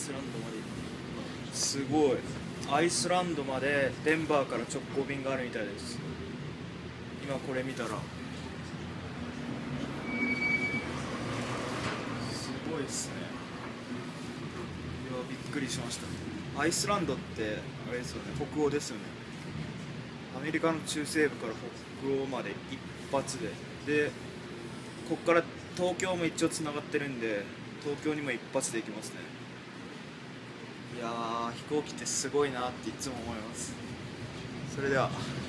スランドまで。すごい。アイスランドまでデンバーから直行便があるみたいです。今これ見たらすごいっすね。いやびっくりしました。アイスランドってあれですよね、北欧ですよね。アメリカの中西部から北欧まで一発でこっから東京も一応つながってるんで、東京にも一発で行きますね。いやー飛行機ってすごいなっていつも思います。それでは。